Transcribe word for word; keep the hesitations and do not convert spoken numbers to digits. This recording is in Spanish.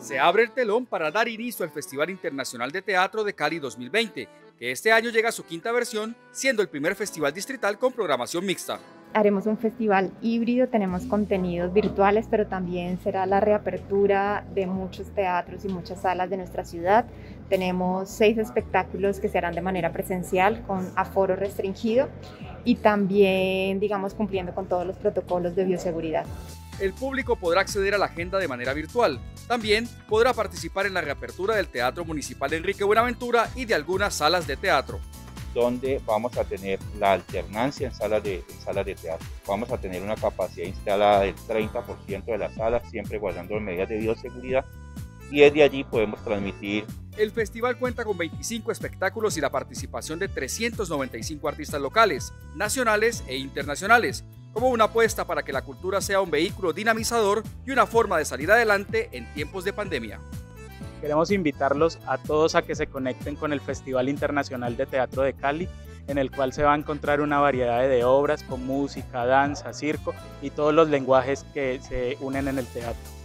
Se abre el telón para dar inicio al Festival Internacional de Teatro de Cali dos mil veinte, que este año llega a su quinta versión, siendo el primer festival distrital con programación mixta. Haremos un festival híbrido, tenemos contenidos virtuales, pero también será la reapertura de muchos teatros y muchas salas de nuestra ciudad. Tenemos seis espectáculos que se harán de manera presencial con aforo restringido y también, digamos, cumpliendo con todos los protocolos de bioseguridad. El público podrá acceder a la agenda de manera virtual. También podrá participar en la reapertura del Teatro Municipal Enrique Buenaventura y de algunas salas de teatro, donde vamos a tener la alternancia en salas de, en salas de teatro. Vamos a tener una capacidad instalada del treinta por ciento de las salas, siempre guardando las medidas de bioseguridad, y desde allí podemos transmitir. El festival cuenta con veinticinco espectáculos y la participación de trescientos noventa y cinco artistas locales, nacionales e internacionales, como una apuesta para que la cultura sea un vehículo dinamizador y una forma de salir adelante en tiempos de pandemia. Queremos invitarlos a todos a que se conecten con el Festival Internacional de Teatro de Cali, en el cual se va a encontrar una variedad de obras con música, danza, circo y todos los lenguajes que se unen en el teatro.